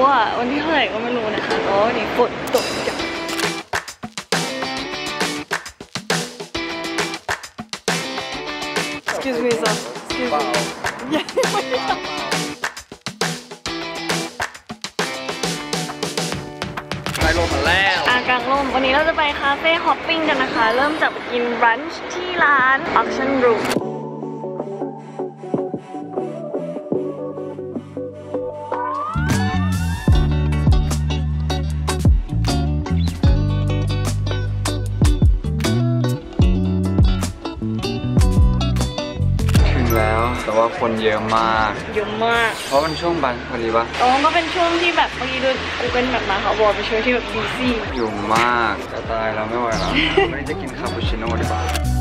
อ่ะวันที่เท่าไหร่ก็ไม่รู้นะคะอ๋อนี่ฝนตกจังExcuse me sir Excuse me ยังไม่ได้ทำไปลมมาแล้วกลางร่มวันนี้เราจะไปคาเฟ่ฮอปปิ้งกันนะคะเริ่มจากไปกินบรันช์ที่ร้าน Auction Room แต่ว่าคนเยอะมากเพราะมันช่วงบันพอดีปะอ๋อก็เป็นช่วงที่แบบเมื่อกี้ดูกูเป็นแบบมาเขาบอกเป็นช่วงที่แบบบีซี่อยู่มากจะตายเราไม่ไหวแล้ววันนี้จะกินคาปูชิโน่ดีกว่า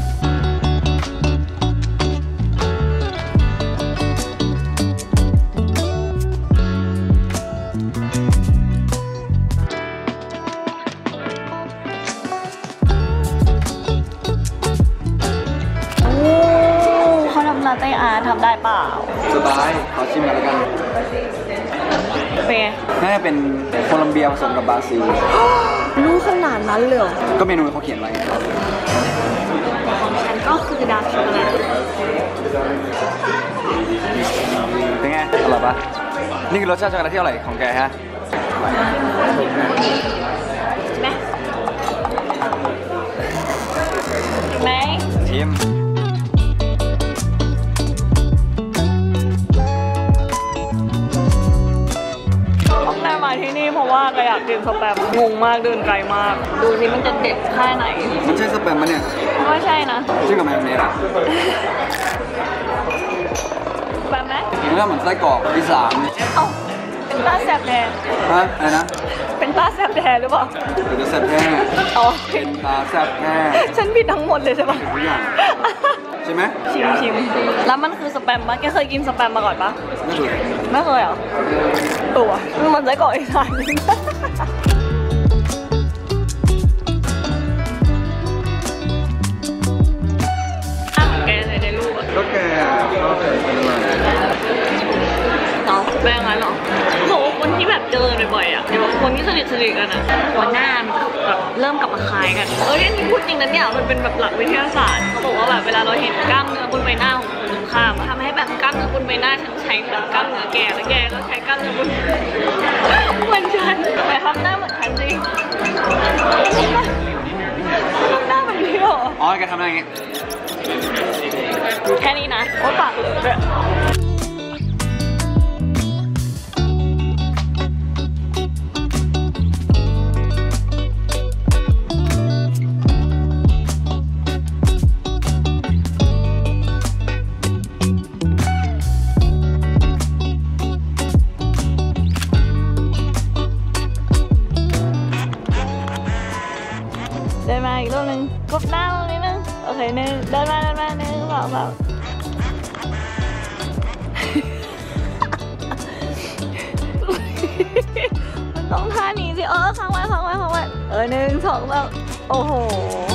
ลาเต้อาร์ทำได้เปล่าสบายขอชิมกันแล้วกันเป็นไงน่าจะเป็นโคลัมเบียผสมกับบราซิลรู้ขนาดนั้นเลยเหรอก็เมนูเขาเขียนไว้ของฉันก็คือดาร์กช็อกโกแลตเป็นไงอร่อยปะนี่คือรสชาติช็อกโกแลตที่อร่อยของแกฮะไหมไหมชิมมาที่นี่เพราะว่าเราอยากกินสแปมงงมากเดินไกลมากดูสิมันจะเด็ดแค่ไหนมันใช่สแปมมั้ยเนี่ยไม่ใช่นะชื่อกับแมวเนสอะสแปมไหมเรื่องเหมือนไส้กรอกอีสานเอ้าเป็นตาแซบแดงฮะอะไรนะเป็นตาแซบแดงหรือเปล่าเป็นตาแซบแท้อ๋อเป็นตาแซบแท้ฉันผิดทั้งหมดเลยใช่ปะทุกอย่างใช่ไหมชิมแล้วมันคือสแปมปะแกเคยกินสแปมมาก่อนปะไม่เคยเหรอตัวมันไส้กรอกอีสานแกเลยในรูปอะก็แกชอบเป็นอะไรเนาะแม่งั้นเหรอโหคนที่แบบเจอบ่อยๆอ่ะเดี๋ยวคนที่สนิทกันอ่ะหัวหน้าแบบเริ่มกลับมาคล้ายกันอันนี้พูดจริงนะเนี่ยมันเป็นแบบหลักวิทยาศาสตร์เขาบอกว่าแบบเวลาเราเห็นกล้ามเนื้อบนใบหน้าของคนตรงข้ามทำให้แบบกล้ามเนื้อบนใบหน้าฉันใช้แบบกล้ามเนื้อแกแล้วแกก็ใช้กล้ามเนื้อบนเหมือนฉันแต่ทำหน้าเหมือนฉันจริงหน้าแบบนี้เหรออ๋อแกทำอะไรอย่างงี้แค่นี้นะโอ้ปากเลยด้วยเดินมาอีกรอบนึงกบหน้าตรงนี้นึงโอเคนึงเดินมานึงเปล่ามันต้องท่านี้สิค้างไว้1 2 3โอ้โห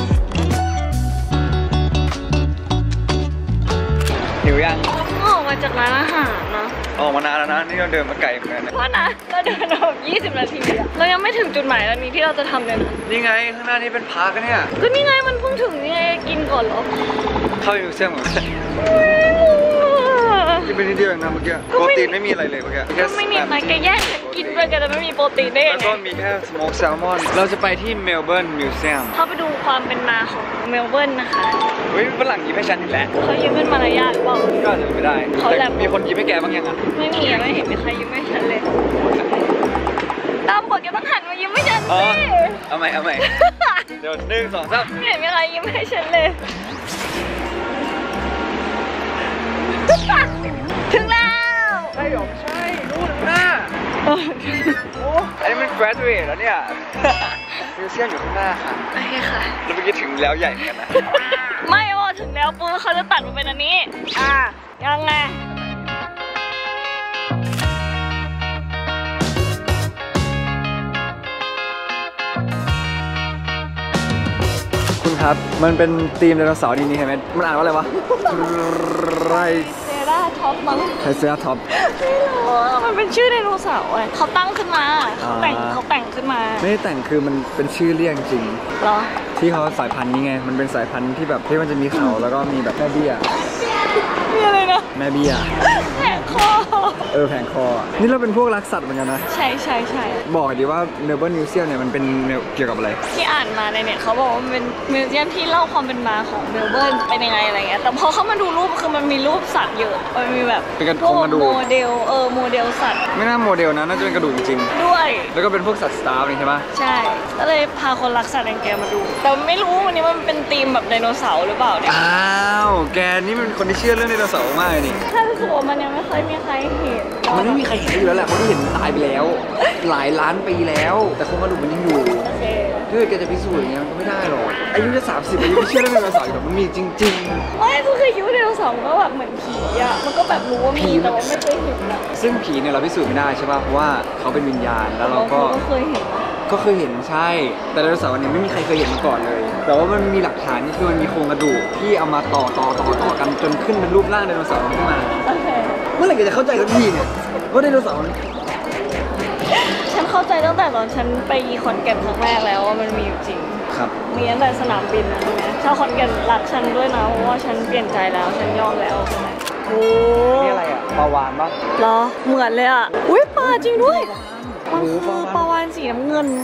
หิวยังออกมาจากร้านอาหารนะออกมานานแล้วนะนี่เราเดินมาไกลเหมือนกันเพราะนะเราเดินแบบ20 นาทีเรายังไม่ถึงจุดหมายแล้วนี้ที่เราจะทำเลยนะนี่ไงข้างหน้านี่เป็นพาร์คเนี่ยก็นี่ไงมันเพิ่งถึงนี่ไงกินก่อนเหรอเข้าไปมิวเซียมเหมือนกันกินไปนิดเดียวเองนะเมื่อกี้โปรตีนไม่มีอะไรเลยเมื่อกี้ก็ไม่นิดนะแกแย่งกินไปแกจะไม่มีโปรตีนได้แล้วก็มีแค่สโมกแซลมอนเราจะไปที่เมลเบิร์นมิวเซียมเข้าไปดูความเป็นมาของเมลเบิร์นนะคะเฮ้ยฝรั่งยิ้มให้ฉันอีกแล้วเขายิ้มเป็นมารยาทหรือเปล่าก็อาจจะไม่ได้เขาแหละมีคนยิ้มให้แกบ้างยังอ่ะไม่มีไม่เห็นมีใครยิ้มให้ฉันเลยตามบทแกต้องหันมายิ้มให้ฉันสิเอาใหม่เดี๋ยว1 2 3 ไม่เห็นมีใครยิ้มให้ฉันเลยถึงแล้วใช่หรอใช่นู่นหน้าโอ้อันนี้มัน graduate แล้วเนี่ยมิวเซียมอยู่ข้างหน้าค่ะโอเคค่ะแล้วเมื่อกี้ถึงแล้วใหญ่เหมือนกันนะไม่ว่าถึงแล้วปุ๊บเขาจะตัดมาเป็นอันนี้ยังไงคุณครับมันเป็นธีมไดโนเสาร์นี่เห็นไหมมันอ่านว่าอะไรวะไรเซราท็อปมั้งไทรเซราท็อปส์ไม่รู้มันเป็นชื่อไดโนเสาร์เขาตั้งขึ้นมาเขาแต่งขึ้นมาไม่ได้แต่งคือมันเป็นชื่อเรียกจริงเหรอที่เขาสายพันธุ์นี้ไงมันเป็นสายพันธุ์ที่แบบที่มันจะมีเขาแล้วก็มีแบบแม่เบี้ยมีอะไรนะแม่เบี้ยแผงคอแผงคอนี่เราเป็นพวกรักสัตว์เหมือนกันนะใช่บอกดีว่าเมลเบิร์นมิวเซียมเนี่ยมันเป็นเกี่ยวกับอะไรที่อ่านมาในเน็ตเขาบอกว่ามันเป็นมิวเซียมที่เล่าความเป็นมาของเมลเบิร์นเป็นยังไงอะไรเงี้ยแต่พอเข้ามาดูรูปคือมันมีรูปสัตว์เยอะมันมีแบบพวกโมเดลโมเดลสัตว์ไม่น่าโมเดลนะน่าจะเป็นกระดูกจริงๆด้วยแล้วก็เป็นพวกสัตว์สตาร์ฟนี่ใช่ปะใช่ก็เลยพาคนรักสัตว์อย่างแกมาดูแต่ไม่รู้วันนี้มันเป็นธีมแบบไดโนเสาร์หรือเปล่าเนี่ยอ้าวแกนี่มันคนที่เชื่อเรื่องไดโนเสาร์มากเลยนี่ถ้ารู้สึกว่ามันยังไม่เคยมีใครเห็นมันไม่มีใครเห็นอยู่แล้วแหละเพราะที่เห็นตายไปแล้วหลายล้านปีแล้วแต่โครงกระดูกมันยังอยู่ถ้าแกจะพิสูจน์อย่างเงี้ยมันก็ไม่ได้หรอกอายุจะ30อายุไม่เชื่อเรื่องไดโนเสาร์แต่มันมีจริงๆไม่ก็คือคิดว่าไดโนเสาร์ก็แบบเหมือนผีอ่ะมันก็แบบรู้ว่ามีแต่ว่าไม่เคยเห็นอะซึ่งผีเนี่ยเราพิสูจน์ไม่ได้ใช่ป่ะเพราะว่าเขาเป็นวิญญาณแล้วเราก็เคยเห็นใช่แต่ไดโนเสาร์เนี่ยไม่มีใครเคยเห็นมาก่อนเลยแต่ว่ามันมีหลักฐานนี่คือมันมีโครงกระดูกที่เอามาต่อกันจนขึ้นเป็นรูปร่างไดโนเสาร์ขึ้นมาเมื่อไหร่จะเข้าใจสักทีเนี่ยว่าไดโนเสาร์ฉันเข้าใจตั้งแต่ตอนฉันไปขอนแก่นครั้งแรกแล้วว่ามันมีอยู่จริงครับมีตั้งแต่สนามบินนะใช่ไหมชาวขอนแก่นรักฉันด้วยนะเพราะว่าฉันเปลี่ยนใจแล้วฉันยอมแล้วใช่ไหมโอ้นี่อะไรอ่ะปลาวาฬปะเหรอเหมือนเลยอ่ะอุ้ยปลาจริงด้วยมันคือปลาวาฬสีน้ำเงิน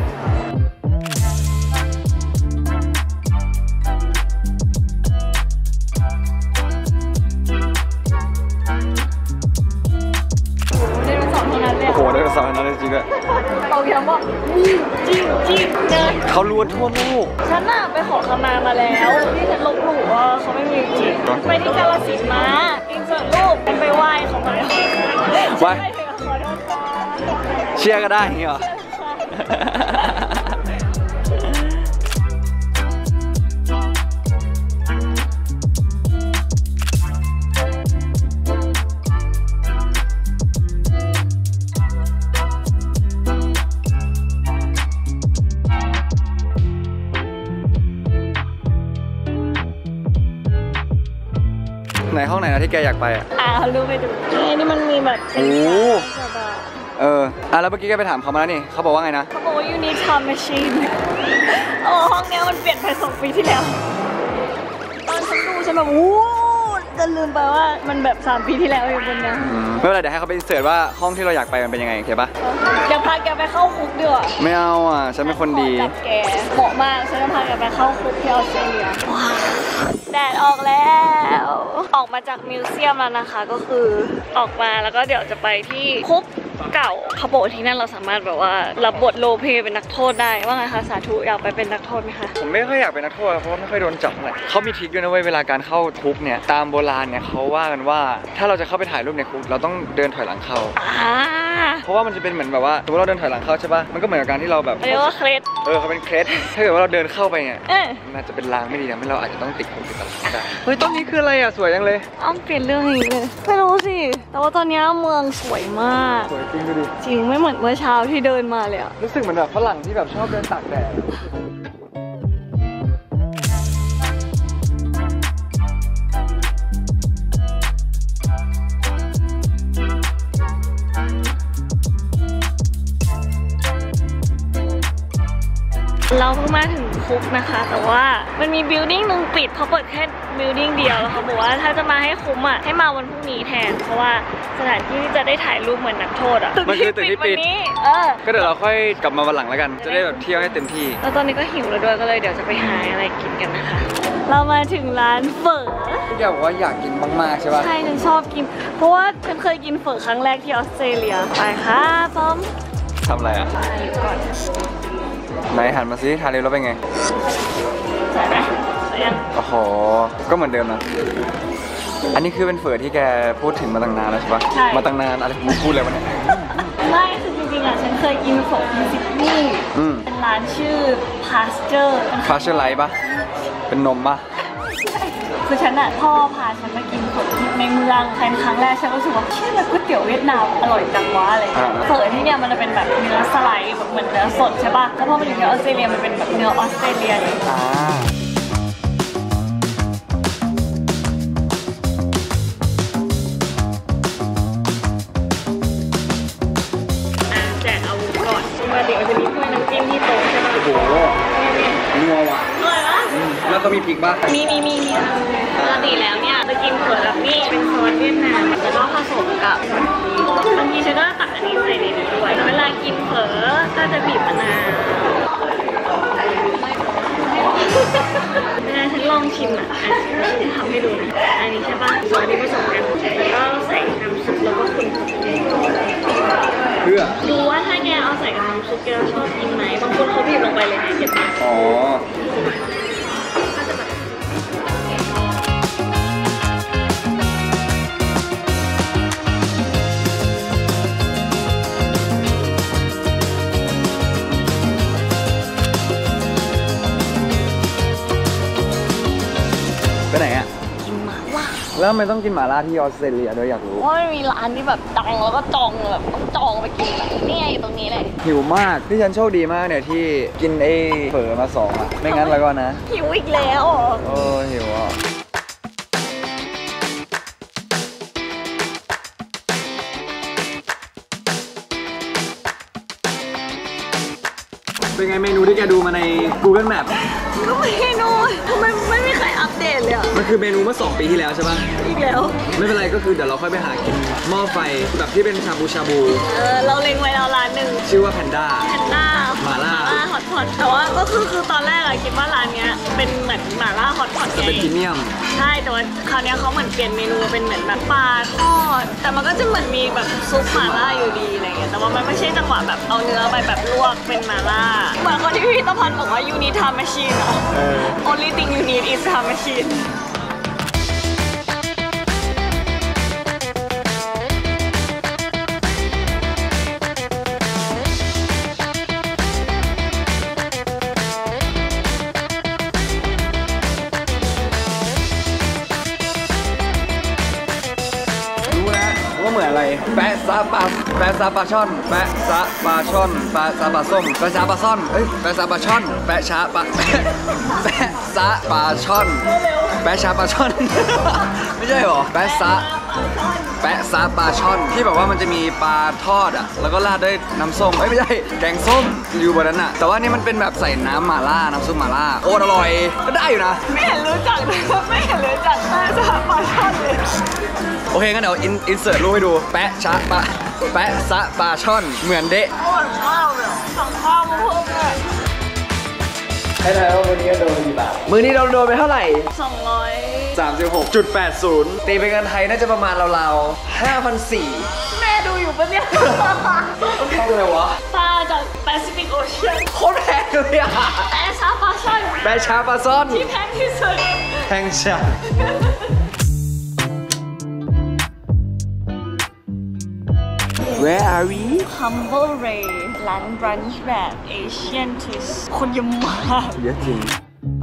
โอ้โหไดโนเสาร์นั้นจริงด้วยเราย้ำว่าจริงเดินเขาล้วนทั่วโลกฉันน่ะไปขอขมาแล้วที่ฉันลบหลู่ว่าเขาไม่มีจริงไปที่กาฬสินธุ์มาอินเสิร์ตรูปไปไหว้เขามาไหว้เชียร์ก็ได้เหรอไหนห้องไหนนะที่แกอยากไปอ่ะรู้ไปดูนี่มันมีแบบโอ้แล้วเมื่อกี้แกไปถามเขามาแล้วนี่เขาบอกว่าไงนะเขาบอกว่า you need time machine ห้องนี้มันเปลี่ยนไป2 ปีที่แล้วตอนฉันดูฉันแบบจะลืมไปว่ามันแบบ3 ปีที่แล้วเองบนนี้ไม่เป็นไรเดี๋ยวให้เขาไปเสิร์ชว่าห้องที่เราอยากไปมันเป็นยังไงโอเคปะเดี๋ยวพาแกไปเข้าคุกดีกว่าไม่เอาอ่ะฉันเป็นคนดีแกเหมาะมากฉันจะพาแกไปเข้าคุกที่ออสเตรเลียแดดออกแล้วออกมาจากมิวเซียมแล้วนะคะก็คือออกมาแล้วก็เดี๋ยวจะไปที่คุกเก่าเขาบอกที่นั่นเราสามารถแบบว่ารับบทโรลเพลย์เป็นนักโทษได้ว่าไงคะสาธุอยากไปเป็นนักโทษไหมคะผมไม่ค่อยอยากเป็นนักโทษเพราะว่าไม่ค่อยโดนจับเท่าไหร่เขามีทริคด้วยนะเวลาการเข้าคุกเนี่ยตามโบราณเนี่ยเขาว่ากันว่าถ้าเราจะเข้าไปถ่ายรูปในคุกเราต้องเดินถอยหลังเข้าเพราะว่ามันจะเป็นเหมือนแบบว่าสมมติเราเดินถอยหลังเข้าใช่ป่ะมันก็เหมือนกับการที่เราแบบเรียกว่าเคล็ดเขาเป็นเคล็ดถ้าเกิดว่าเราเดินเข้าไปเนี่ยน่าจะเป็นลางไม่ดีนะเราอาจจะต้องติดคุกติดตารางได้เฮ้ยต้นนี้คืออะไรอ่ะสวยจังเลยเปลี่ยนเรื่องอย่างนี้เลยไม่รู้สิแต่ว่าตอนนี้เมืองสวยมากสวยจริงดูดิจริงไม่เหมือนเมื่อเช้าที่เดินมาเลยอะรู้สึกเหมือนแบบฝรั่งที่แบบชอบเดินตากแดดเราเพิ่งมาถึงคุกนะคะแต่ว่ามันมีบิลดิ้งนึงปิดเขาเปิดแค่บิลดิ้งเดียวแล้วเขาบอกว่าถ้าจะมาให้คุ้มอ่ะให้มาวันพรุ่งนี้แทนเพราะว่าสถานที่ที่จะได้ถ่ายรูปเหมือนนักโทษอ่ะมันคือตึกที่ปิดก็เดี๋ยวเราค่อยกลับมาวันหลังแล้วกันจะได้แบบเที่ยวให้เต็มที่แล้วตอนนี้ก็หิวแล้วด้วยก็เลยเดี๋ยวจะไปหาอะไรกินกันนะคะเรามาถึงร้านเฝอที่แกบอกว่าอยากกินมากๆใช่ป่ะใช่ฉันชอบกินเพราะว่าฉันเคยกินเฝอครั้งแรกที่ออสเตรเลียไปค่ะป้อมทำอะไรอ่ะอยู่ก่อนไหนหันมาซิทานเร็วแล้วเป็นไงใช่ไหมใช่ยังโอ้โหก็เหมือนเดิมนะอันนี้คือเป็นเฝอที่แกพูดถึงมาตั้งนานแล้วใช่ปะใช่มาตั้งนานอะไรพูดเลยวันนี้ไม่คือจริงๆอ่ะฉันเคยกินเฝอที่ซิดนีย์เป็นร้านชื่อ Pasture Light ปะเป็นนมปะคือฉันอ่ะพ่อพาฉันมากินเฝอในเมืองเป็นครั้งแรกฉันรู้สึกว่าชื่อมันก๋วยเตี๋ยวเวียดนามอร่อยจังวะอะไรเฝอที่เนี่ยมันจะเป็นแบบเนื้อสไลด์แบบเหมือนเนื้อสดใช่ป่ะแล้วพอมาอยู่ที่ออสเตรเลียมันเป็นแบบเนื้อออสเตรเลียเลยแล้วเขามีพริกป่ะมีปกติแล้วเนี่ยจะกินเฝอแบบนี้เป็นซอสเวียดนามแล้วก็ผสมกับบางทีฉันก็ตักอันนี้ใส่ในนี้ด้วยเวลากินเฝอก็จะบีบมะนาวเวลาฉันลองชิมอ่ะฉันจะทำให้ดูนะอันนี้ใช่ป่ะซอสนี้ผสมกันแล้วก็ใส่น้ำซุปแล้วก็คนเพื่อดูว่าถ้าแกเอาใส่กับน้ำซุปแกชอบกินไหมบางคนเขาบีบลงไปเลยนะเก็บไหมอ๋อไปไหนอ่ะกินหม่าล่าแล้วทำไมต้องกินหม่าล่าที่ออสเตรเลียด้วยอยากรู้ว่ามันมีร้านที่แบบดังแล้วก็จองแบบต้องจองไปกินนี่ไงอยู่ตรงนี้เลยหิวมากที่ฉันโชคดีมากเนี่ยที่กินเฝอมา2อ่ะไม่งั้นแล้วก็นะหิวอีกแล้วหิวอ่ะเป็นไงเมนูที่แกดูมาใน Google Map ก็เมนูทำไมไม่มีใครอัปเดตเลยอ่ะมันคือเมนูเมื่อ2 ปีที่แล้วใช่ปะอีกแล้วไม่เป็นไรก็คือเดี๋ยวเราค่อยไปหากินหม้อไฟแบบที่เป็นชาบูเราเล็งไว้แล้วร้านหนึ่งชื่อว่าแพนด้าหม่าล่าฮอตพอตแต่ว่าก็คือตอนแรกอะคิดว่าร้านเนี้ยเป็นเหมือนหม่าล่าฮอตพอตจะเป็นพรีเมียมใช่แต่ว่าคราวนี้เขาเหมือนเปลี่ยนเมนูเป็นเหมือนแบบปลาทอดแต่มันก็จะเหมือนมีแบบซุปหม่าล่าอยู่ดีอะไรเงี้ยแต่ว่ามันไม่ใช่จังหวะแบบเอาเนื้อไปแบบลวกเป็นหม่าล่าเหมือนคนที่พี่ตะพันบอกว่า you need time machine อะ only thing you need is time machine เหมือนอะไรแปะซาปลาช่อนแปะซาปลาช่อนแปะซาปลาส้มแปะซาปลาซ่อนแปะซาปลาช่อนแปะชาปลาแปะซาปลาช่อนแปะชาปลาช่อนไม่ใช่หรอแปะซาปลาช่อนที่แบบว่ามันจะมีปลาทอดอ่ะแล้วก็ราดด้วยน้ำส้มไม่ใช่แกงส้มอยู่บนนั้นอ่ะแต่ว่านี่มันเป็นแบบใส่น้ำหม่าล่าน้ำซุปหม่าล่าโอ้อร่อยก็ได้อยู่นะไม่เห็นรู้จักเลยไม่เห็นรู้จักแปะซาปลาช่อนเลยโอเคงั้นเดี๋ยวอินเสิร์ตรูปให้ดูแปะซาปลาช่อนเหมือนเดะข้าวเลยสั่งข้าวมาเพิ่มเลยให้ทายว่าวันนี้โดนกี่บาทมื้อนี้เราโดนไปเท่าไหร่36.80ตีเป็นเงินไทยน่าจะประมาณราวๆ 5,400 แม่ดูอยู่ปะเนี่ยมันแพงเลยวะปลาจาก Pacific Ocean โคตรแพงเลยอะแปะชาปลาช่อนที่แพงที่สุดแพงจัดWhere are we? Humble Ray ร้านบรันช์แบบเอเชียนทวิสต์คนเยอะมากเยอะจริง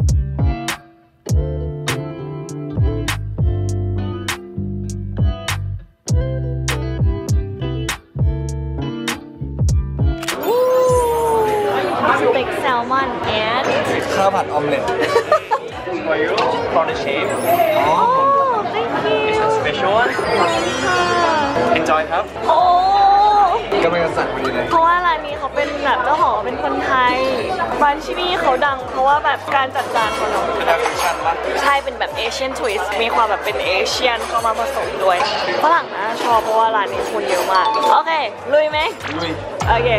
สเต็กแซลมอนแอนข้าวผัดออมเล็ต For you, for the chef. Oh, thank you. It's a special one. Enjoy ครับโอ้กำลังจะสั่งพอดีเลยเพราะว่าร้านนี้เขาเป็นแบบเจ้าของเป็นคนไทยร้านที่นี่เขาดังเพราะว่าแบบการจัดจานของเราใช่เป็นแบบเอเชียนทวิสต์มีความแบบเป็นเอเชียนเข้ามาผสมด้วยฝรั่งนะชอบเพราะว่าร้านนี้คนเยอะมากโอเคลุยไหมลุยโอเค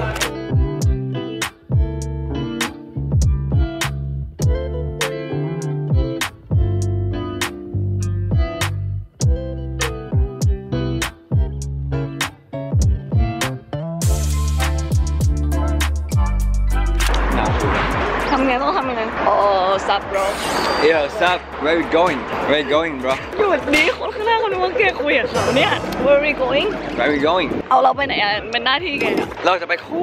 ต้องทำยังไงโอ้ซับ bro Yeah sup where we going bro หยุดดิคนข้างหน้าเขาคิดว่าแกคุยกับเขาเนี่ย Where we going เอาเราไปไหนอ่ะเป็นหน้าที่แกเราจะไปคู่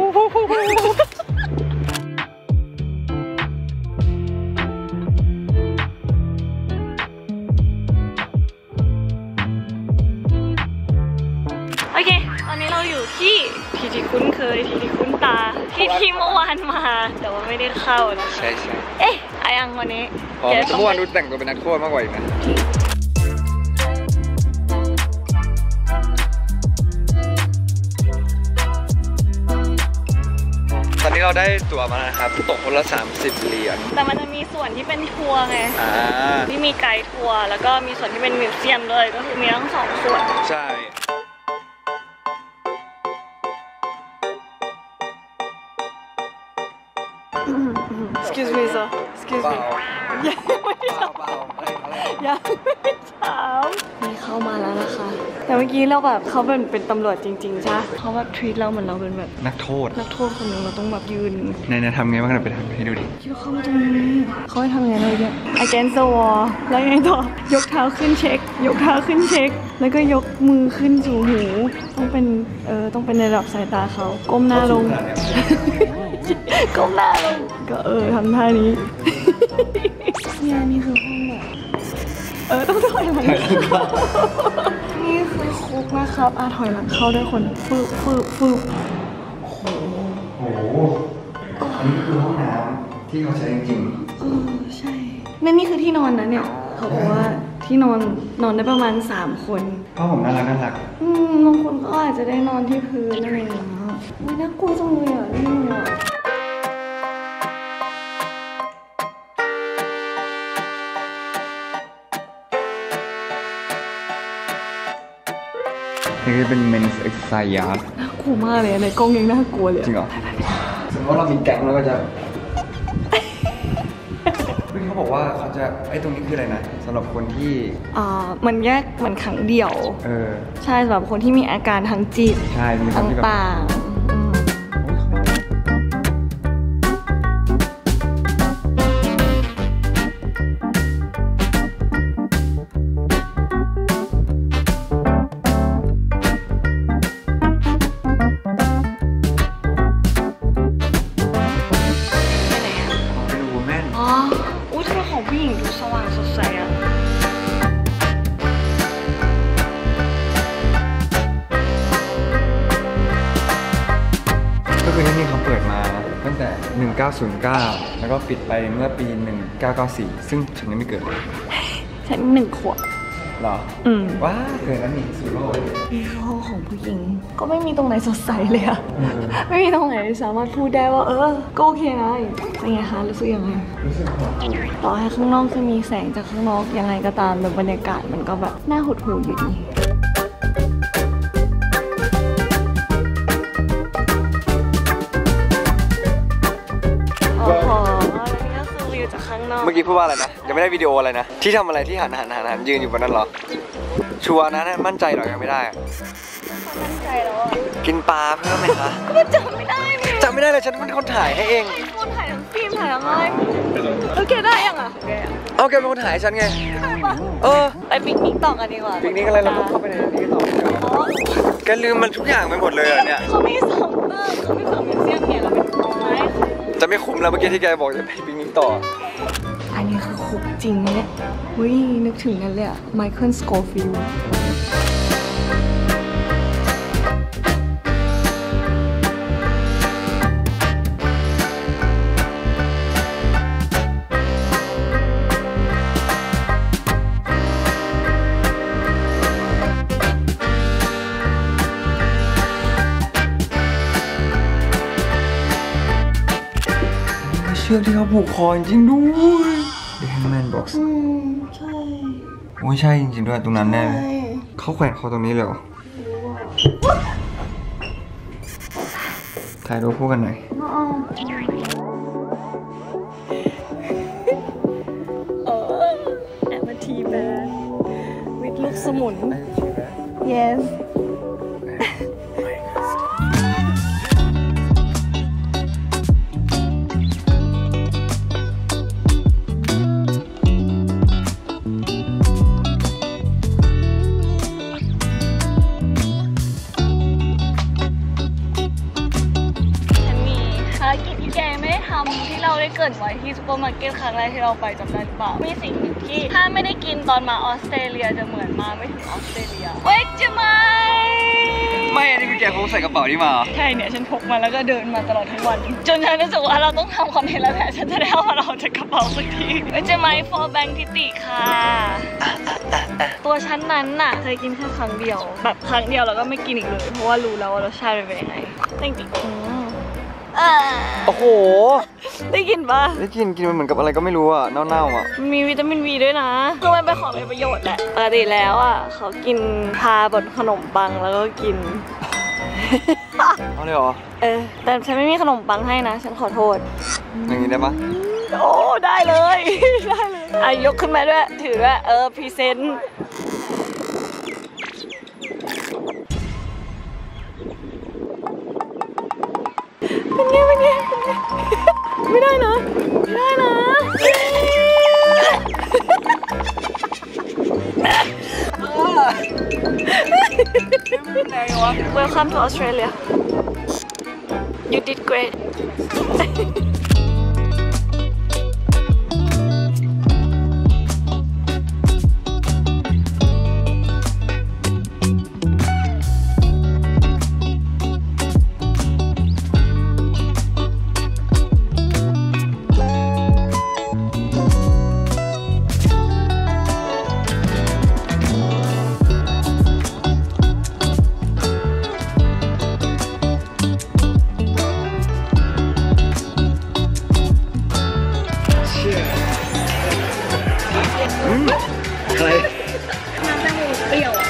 โอเคตอนนี้เราอยู่ที่คุ้นเคยที่คุ้นตาที่เมื่อวานมาแต่ว่าไม่ได้เข้านะคะใช่เอ๊ะอายังวันนี้เมื่อวานดูแต่งตัวเป็นนักโทษมากกว่าอีกนะตอนนี้เราได้ตั๋วมาแล้วนะครับตกคนละ30 เหรียญแต่มันจะมีส่วนที่เป็นทัวร์ไงที่มีไกด์ทัวร์แล้วก็มีส่วนที่เป็นมิวเซียมด้วยก็คือมีทั้ง2 ส่วนใช่ Excuse me sir Excuse me ยังไม่ถามยังไม่ถามนี่เข้ามาแล้วนะคะแต่เมื่อกี้เราแบบเขาเป็นตำรวจจริงๆใช่เขาแบบทรีตเราเหมือนเราเป็นแบบนักโทษคนหนึ่งเราต้องแบบยืนในทำไงบ้างเราไปทำให้ดูดิคิดว่าเข้ามาตรงนี้เขาให้ทำไงเราเนี่ย against the wall แล้วยังไงต่อยกเท้าขึ้นเช็คแล้วก็ยกมือขึ้นสู่หูต้องเป็นในระดับสายตาเขาก้มหน้าลงก้มหน้าลงก็ทำท่านี้เนี่ยนี่คือห้องแบบต้องถอยหลังนี่คือคุกนะครับถอยหลังเข้าด้วยคนฟึบโอ้โหอันนี้คือห้องน้ำที่เขาใช้จริงใช่นี่คือที่นอนนะเนี่ยเขาบอกว่าที่นอนได้ประมาณ3 คนผ้าห่มน่ารักบางคนก็อาจจะได้นอนที่พื้นอะไรอย่างเงี้ยน่ากลัวจังเลยอ่ะนี่นี่เป็น men's exercise น่ากลัวมากเลยในกล้องยังน่ากลัวเลยจริงเหรอสมมติว่าเรามีแก๊งแล้วก็จะเขาบอกว่าเขาจะตรงนี้คืออะไรนะสำหรับคนที่มันแยกมันขังเดี่ยวใช่สำหรับคนที่มีอาการทางจิตใช่ต่าง 1909แล้วก็ปิดไปเมื่อปี 1994ซึ่งฉันยังไม่เกิดเลยฉัน1 ขวบหรอว้าเกิดแล้วนี่สู่โลกนี่คือห้องของผู้หญิงก็ไม่มีตรงไหนสดใสเลยอะไม่มีตรงไหนสามารถพูดได้ว่าก็โอเคนะเป็นไงคะรู้สึกยังไงต่อให้ข้างนอกจะมีแสงจากข้างนอกยังไงก็ตามแบบบรรยากาศมันก็แบบน่าหดหู่อยู่ดีเมื่อกี้พูดว่าอะไรนะยังไม่ได้วิดีโออะไรนะที่ทำอะไรที่หันยืนอยู่บนนั้นเหรอชัวร์นะมั่นใจหรอยังไม่ได้มั่นใจแล้วกินปลาเพิ่มไหมคะก็จำไม่ได้เลยฉันเป็นคนถ่ายให้เองคนถ่ายทั้งฟิล์มถ่ายทั้งอะไรแกได้ยังอ่ะแกเป็นคนถ่ายฉันไงไปปิกนิกต่อกันดีกว่าปิกนิกอะไรเราต้องเข้าไปในนี้ต่อแกลืมมันทุกอย่างไปหมดเลยเนี่ยเขามี2 มิวเซียมเนี่ยเราเป็นไม้จะไม่คุ้มแล้วเมื่อกี้ที่แกบอกจะไปปิกนิกต่ออันนี้คือคุกจริงเนี่ยนึกถึงนั่นเลยอะไมเคิล สโคฟิลด์เชือกที่เขาผูกคอจริงด้วยThe Hangman Box ใช่โอ้ยใช่จริงๆด้วยตรงนั้นแน่เขาแขวนคอตรงนี้เลยเหรอถ่ายรูปคู่กันหน่อยแอบมาทีแบนวิทลูกสมุน yesที่เราได้เกิดไว้ที่ซูเปอร์มาร์เก็ตครั้งแรกที่เราไปจำได้หรือเปล่ามีสิ่งหนึ่งที่ถ้าไม่ได้กินตอนมาออสเตรเลียจะเหมือนมาไม่ถึงออสเตรเลียเวกจะไม่อันนี้คือแกพกใส่กระเป๋านี่มาใช่เนี่ยฉันพกมาแล้วก็เดินมาตลอดทั้งวันจนฉันรู้สึกว่าเราต้องทำคอนเทนต์แล้วแหละฉันจะได้เอามาเราจากกระเป๋าสักทีเวกจะfor bank ทิติค่ะตัวฉันนั้นน่ะเคยกินแค่ครั้งเดียวแบบครั้งเดียวแล้วก็ไม่กินอีกเลยเพราะว่ารู้แล้วว่ารสชาติเป็นยังไงจริงๆโอ้โหได้กินปะได้กินมันเหมือนกับอะไรก็ไม่รู้อ่ะเน่าๆอ่ะมีวิตามินวีด้วยนะคือมันเป็นของมีประโยชน์แหละปกติแล้วอ่ะเขากินทาบนขนมปังแล้วก็กินเอาเลยเหรอแต่ฉันไม่มีขนมปังให้นะ ฉันขอโทษอย่างนี้ได้ปะโอ้ได้เลย ได้เลยอ่ะยกขึ้นมาด้วยถือว่าพรีเซนต์เป็นไงไม่ได้นะไม่ได้นะ Welcome to Australia. You did great. อะไรน้ำแตงโมเปรี้ยวอ่ะ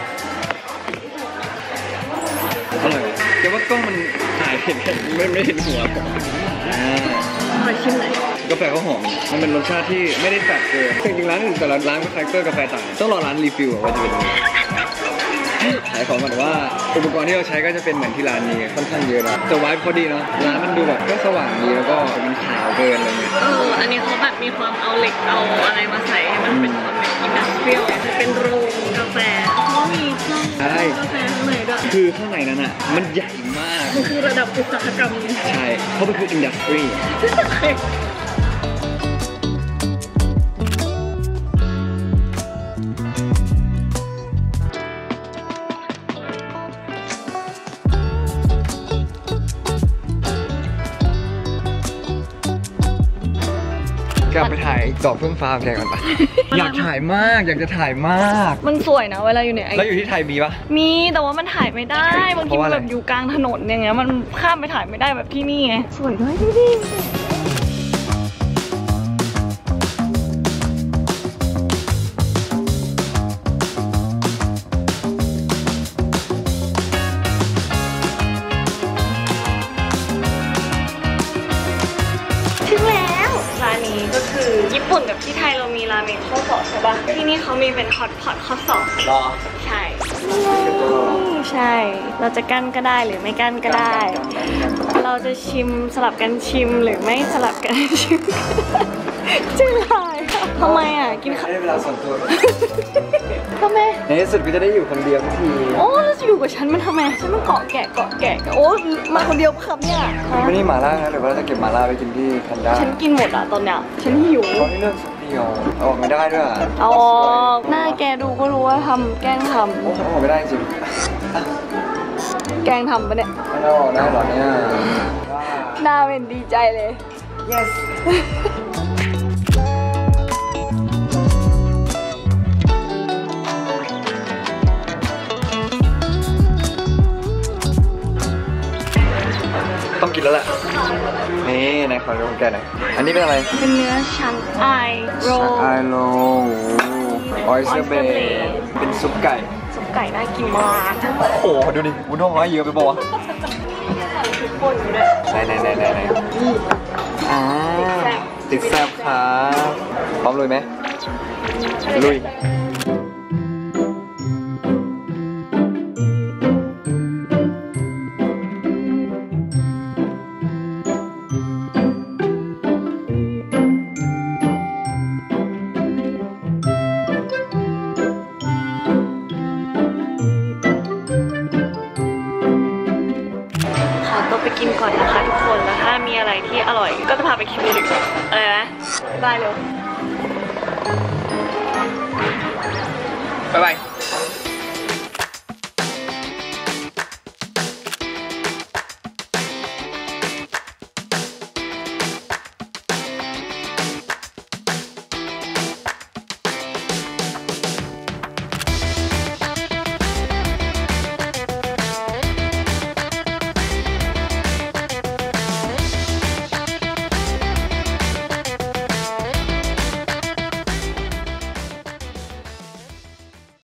อร่อยแต่ว่ากล้องมันถ่ายเห็นแค่ไม่เห็นหัวมาชิมหน่อยกาแฟก็หอมมันเป็นรสชาติที่ไม่ได้แปลกเกินจริงๆร้านอื่นแต่ละร้านก็คาแรคเตอร์กาแฟต่างต้องรอร้านรีฟิลว่าจะเป็นยังไงขายของก่อนว่าอุปกรณ์ที่เราใช้ก็จะเป็นเหมือนที่ร้านนี้ค่อนข้างเยอะนะแต่วายพอดีเนาะร้านมันดูแบบก็สว่างดีแล้วก็มันขาวเกินอะไรเงี้ยอันนี้เขาแบบมีความเอาเหล็กเอาอะไรมาใส่ให้มันเป็นความแบบอินดัสเทรียลเป็นโรงกาแฟเขามีเครื่องกาแฟข้างในด้วยคือข้างในนั้นอ่ะมันใหญ่มากมันคือระดับอุตสาหกรรมใช่เพราะมันคืออินดัสทรีกลับไปถ่ายดอกเฟื่องฟ้าแทนกันปะ อยากถ่ายมากอยากจะถ่ายมากมันสวยนะเวลาอยู่ในแล้วอยู่ที่ไทยมีปะมีแต่ว่ามันถ่ายไม่ได้บางทีมันแบบอยู่กลางถนนอย่างเงี้ยมันข้ามไปถ่ายไม่ได้แบบที่นี่ไงสวยด้วยดูดิญี่ปุ่นกับที่ไทยเรามีราเมงข้าวซอยใช่ปะที่นี่เขามีเป็นฮอตพอตข้าวซอยรอใช่ใช่เราจะกั้นก็ได้หรือไม่กั้นก็ได้เราจะชิมสลับกันชิมหรือไม่สลับกันชิมชื่อลายทำไมอ่ะกินข้าวได้เวลาส่วนตัวทำไมในที่สุดก็จะได้อยู่คนเดียวทีโอ้แล้วจะอยู่กับฉันมันทำไมฉันมันเกาะแกะโอ้มาคนเดียวครับเนี่ยไม่ได้หม่าล่านะหรือว่าเราจะเก็บหม่าล่าไปกินที่แพนด้าฉันกินหมดอ่ะตอนเนี้ยฉันหิวตอนนี้เลือกสุดเดียวเอาออกไม่ได้ด้วยเอาหน้าแกดูก็รู้ว่าทำแกล้งทำโอ้โหไม่ได้จริงแกล้งทำปะเนี่ยไม่ได้ออกได้หรอเนี่ยหน้าเป็นดีใจเลย yesต้องกินแล้วแหละนี่ในขอดูแกหน่อยอันนี้เป็นอะไรเป็นเนื้อชังไอโรโรออยเซอร์เบย์เป็นซุปไก่น่ากินมากโอ้โหดูดิวุ้นท้องน้อยเยอะไปบ่ะไหนติดแซ่บครับพร้อมลุยไหมลุยไปกินก่อนนะคะทุกคนแล้วถ้ามีอะไรที่อร่อยก็จะพาไปกินอีกอะไรนะบายเร็วบ๊ายบาย